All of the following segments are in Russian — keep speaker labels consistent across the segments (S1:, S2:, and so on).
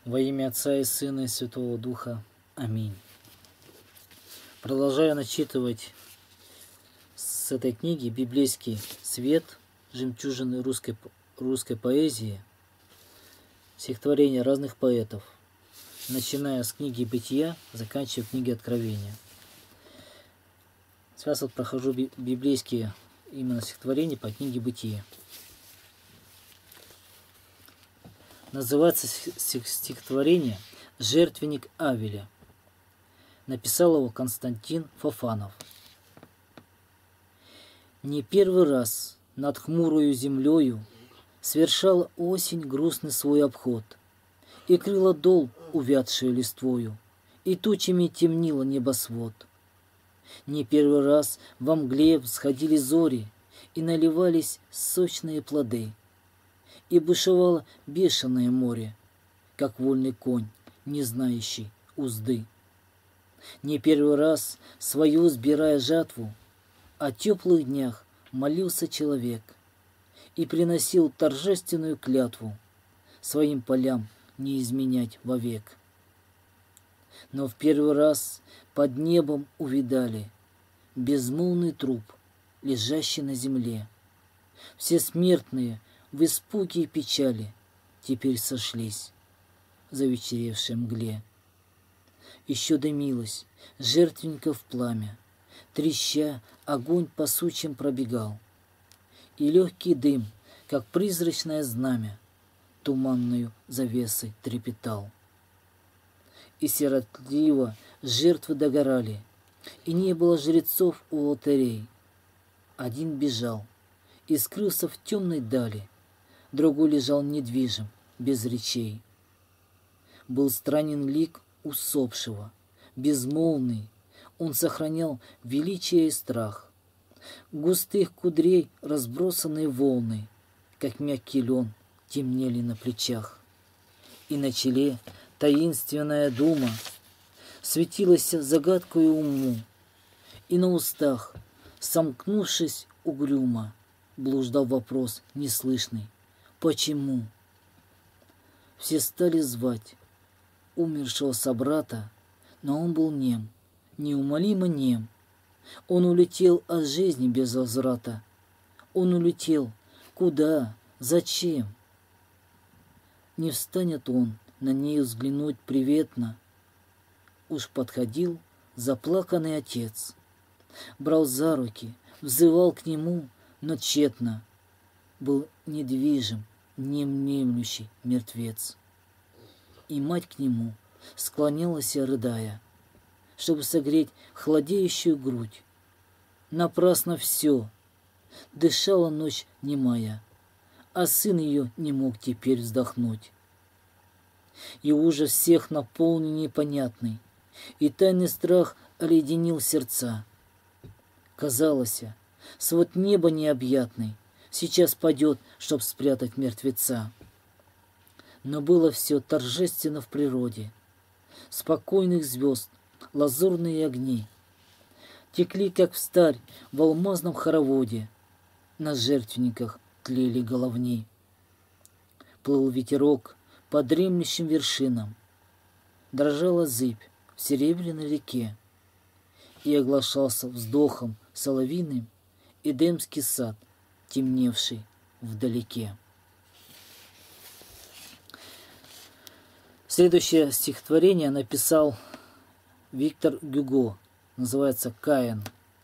S1: Во имя Отца и Сына и Святого Духа. Аминь. Продолжаю начитывать с этой книги «Библейский свет. Жемчужины русской поэзии», стихотворения разных поэтов, начиная с книги «Бытия», заканчивая книги «Откровения». Сейчас вот прохожу библейские именно стихотворения по книге «Бытия». Называется стихотворение «Жертвенник Авеля». Написал его Константин Фофанов. Не первый раз над хмурою землею совершала осень грустный свой обход, и крыла дол, увядшую листвою, и тучами темнило небосвод. Не первый раз во мгле всходили зори, и наливались сочные плоды, и бушевало бешеное море, как вольный конь, не знающий узды. Не первый раз, свою сбирая жатву, о теплых днях молился человек и приносил торжественную клятву своим полям не изменять вовек. Но в первый раз под небом увидали безмолвный труп, лежащий на земле. Все смертные в испуге и печали теперь сошлись в завечеревшей мгле. Еще дымилось жертвенников пламя, треща огонь по сучьям пробегал, и легкий дым, как призрачное знамя, туманную завесой трепетал. И сиротливо жертвы догорали, и не было жрецов у алтарей. Один бежал и скрылся в темной дали, другой лежал недвижим, без речей. Был странен лик усопшего, безмолвный, он сохранял величие и страх. Густых кудрей разбросанные волны, как мягкий лен, темнели на плечах. И на челе таинственная дума светилась загадкою уму, и на устах, сомкнувшись угрюмо, блуждал вопрос неслышный: почему? Все стали звать умершего собрата, но он был нем, неумолимо нем. Он улетел от жизни без возврата. Он улетел. Куда? Зачем? Не встанет он на ней взглянуть приветно. Уж подходил заплаканный отец, брал за руки, взывал к нему, но тщетно. Был недвижим, немнемлющий мертвец. И мать к нему склонялась, рыдая, чтобы согреть холодеющую грудь. Напрасно все. Дышала ночь немая, а сын ее не мог теперь вздохнуть. И ужас всех наполнил непонятный, и тайный страх оледенил сердца. Казалось, свод неба необъятный сейчас падет, чтоб спрятать мертвеца. Но было все торжественно в природе. Спокойных звезд, лазурные огни текли, как встарь, в алмазном хороводе. На жертвенниках тлели головни. Плыл ветерок по дремлющим вершинам, дрожала зыбь в серебряной реке, и оглашался вздохом соловиным Эдемский сад, темневший вдалеке. Следующее стихотворение написал Виктор Гюго, называется «Каин».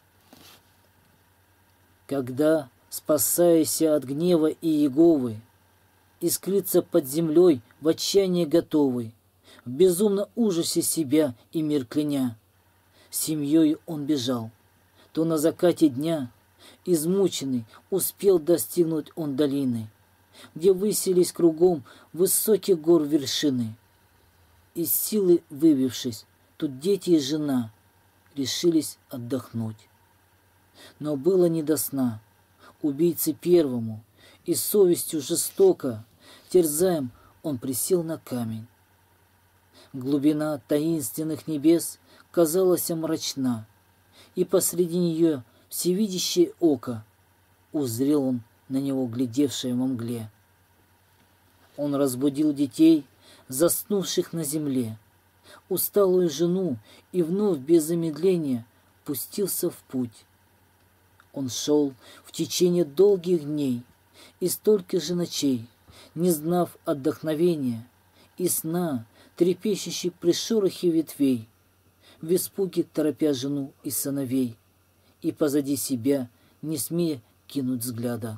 S1: Когда, спасаясь от гнева Иеговы, и скрыться под землей в отчаянии готовый, в безумном ужасе себя и мир кляня, семьей он бежал, то на закате дня, измученный, успел достигнуть он долины, где высились кругом высоких гор вершины. Из силы выбившись, тут дети и жена решились отдохнуть. Но было не до сна убийце первому, и совестью жестоко, терзаем, он присел на камень. Глубина таинственных небес казалась мрачна, и посреди нее всевидящее око узрел он на него, глядевшее во мгле. Он разбудил детей, заснувших на земле, усталую жену, и вновь без замедления пустился в путь. Он шел в течение долгих дней и столько же ночей, не знав отдохновения и сна, трепещущий при шорохе ветвей, в испуге торопя жену и сыновей, и позади себя не смея кинуть взгляда.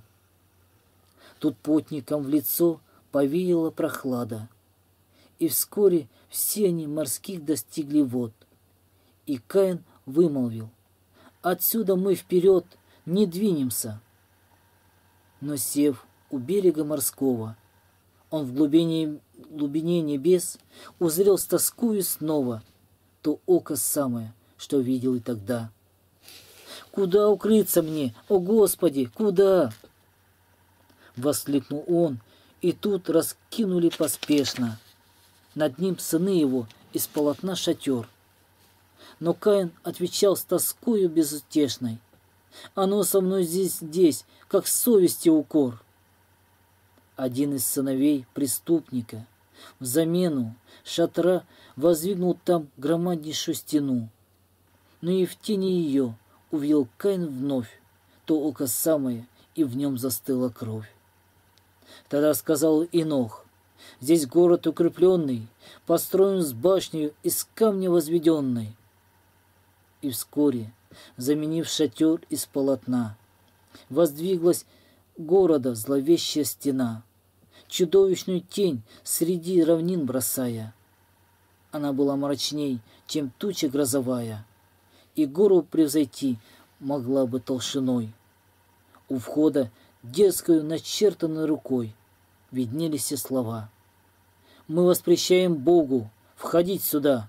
S1: Тут путникам в лицо повеяла прохлада, и вскоре все они морских достигли вод. И Каин вымолвил: «Отсюда мы вперед не двинемся». Но сев у берега морского, он в глубине небес узрел с тоскою снова то око самое, что видел и тогда. «Куда укрыться мне, о Господи, куда?» Воскликнул он, и тут раскинули поспешно над ним сыны его из полотна шатер. Но Каин отвечал с тоскою безутешной: «Оно со мной здесь, как совести укор». Один из сыновей преступника в замену шатра воздвигнул там громаднейшую стену. Но и в тени ее увидел Каин вновь то око самое, и в нем застыла кровь. Тогда сказал Енох: «Здесь город укрепленный, построен с башней из камня возведенной». И вскоре, заменив шатер из полотна, воздвиглась города зловещая стена, чудовищную тень среди равнин бросая. Она была мрачней, чем туча грозовая, и гору превзойти могла бы толщиной. У входа детскую начертанной рукой виднелись все слова: «Мы воспрещаем Богу входить сюда».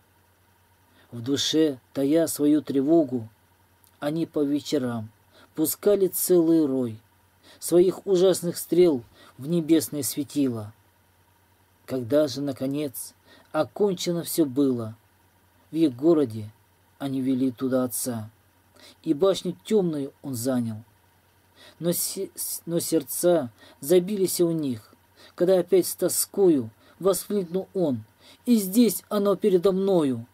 S1: В душе, тая свою тревогу, они по вечерам пускали целый рой своих ужасных стрел в небесное светило. Когда же, наконец, окончено все было, в их городе они вели туда отца, и башню темную он занял. Но сердца забились у них, когда опять с тоскою воскликнул он: «И здесь оно передо мною».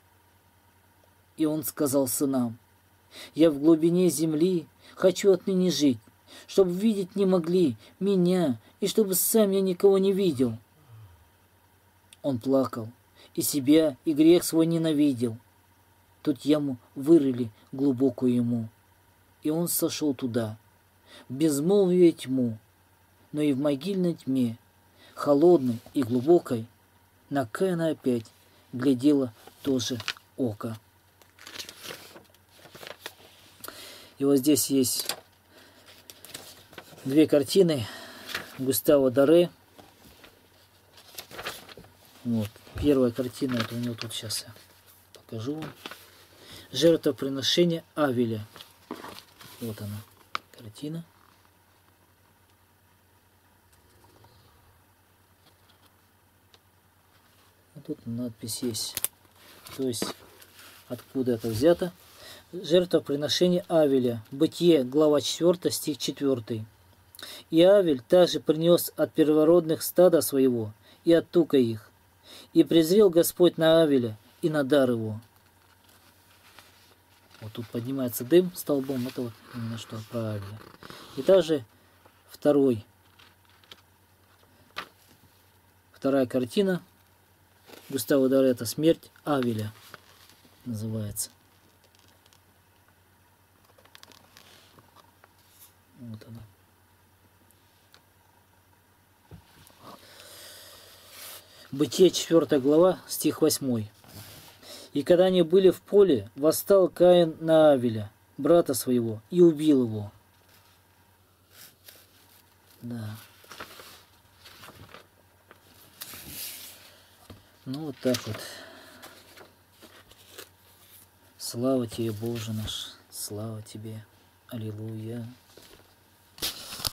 S1: И он сказал сынам: «Я в глубине земли хочу отныне жить, чтобы видеть не могли меня, и чтобы сам я никого не видел». Он плакал, и себя, и грех свой ненавидел. Тут яму вырыли глубокую ему, и он сошел туда, в безмолвие тьму, но и в могильной тьме, холодной и глубокой, на Каина опять глядело тоже око. И вот здесь есть две картины Густаво Доре. Вот. Первая картина, это у него тут, сейчас я покажу вам. Жертвоприношение Авеля. Вот она, картина. А тут надпись есть. То есть, откуда это взято. Жертвоприношение Авеля. Бытие, глава 4, стих 4. «И Авель также принес от первородных стада своего и от тука их. И презрел Господь на Авеля и на дар его». Вот тут поднимается дым столбом, это вот именно что про Авеля. И также вторая картина Густаво Доре, это «Смерть Авеля» называется. Вот она. Бытие 4 глава, стих 8. «И когда они были в поле, восстал Каин на Авеля, брата своего, и убил его». Да. Ну вот так вот. Слава тебе, Боже наш, слава тебе. Аллилуйя.